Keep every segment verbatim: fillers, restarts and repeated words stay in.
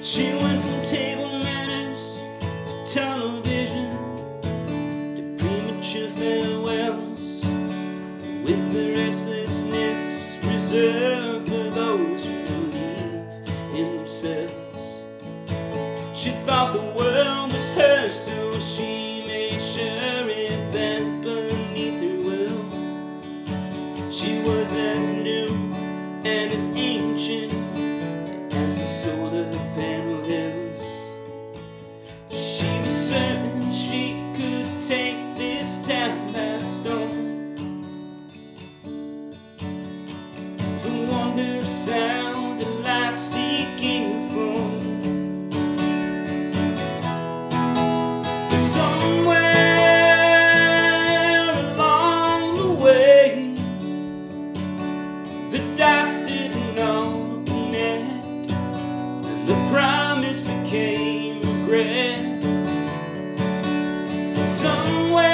She went from table manners to tunnel vision to premature farewells, with the restlessness reserved for those who believe in themselves. She thought the world was hers, so she made sure it bent beneath her will. She was as new and as ancient as the solar panel hills. She was certain she could take this town by storm. The wonder sounded like seeking form. But somewhere along the way, the dots didn't all connect, and the promise became regret. Somewhere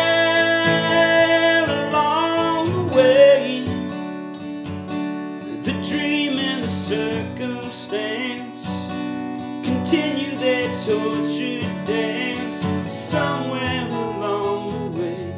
along the way, the dream and the circumstance continue their tortured dance. Somewhere along the way,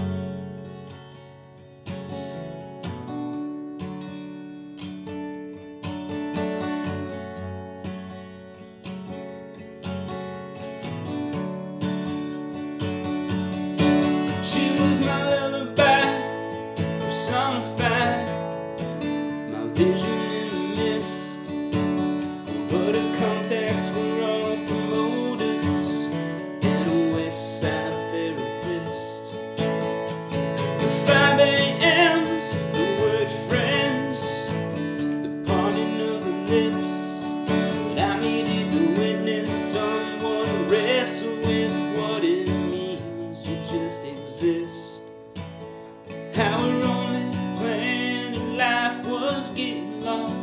she was my lullaby, personified, my vision in the mist. But her contacts were all promoters and a west side therapist. The five A Ms, the word friends, the parting of the lips. But I needed to witness someone wrestle with what it means to just exist. How her only plan in life was getting lost,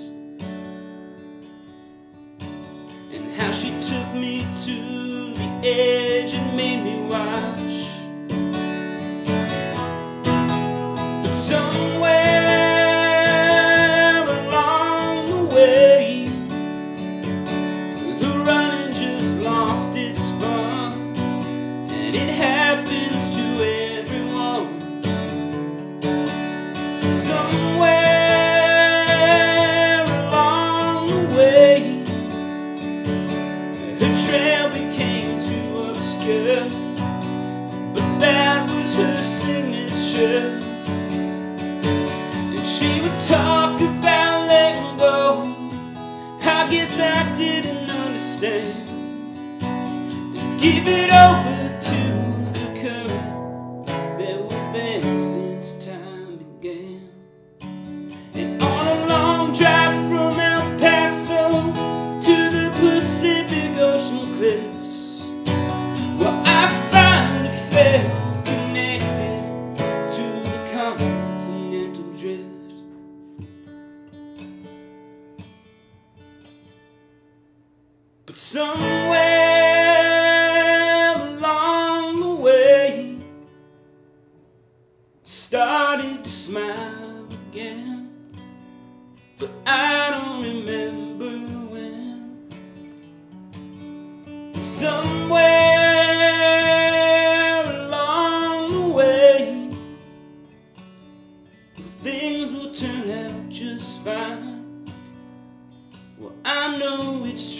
and how she took me to the edge and made me watch. But somewhere along the way, the running just lost its fun, and it happens to everyone. Somewhere along the way, her trail became too obscure, but that was her signature. And she would talk about letting go. I guess I didn't understand, and give it over to the current that was there since time began. And on a long drive from El Paso to the Pacific Ocean cliffs, well, I finally felt connected to the continental drift. But somewhere along the way, I started to smile again, but I don't remember when. Somewhere along the way, things will turn out just fine. Well, I know it's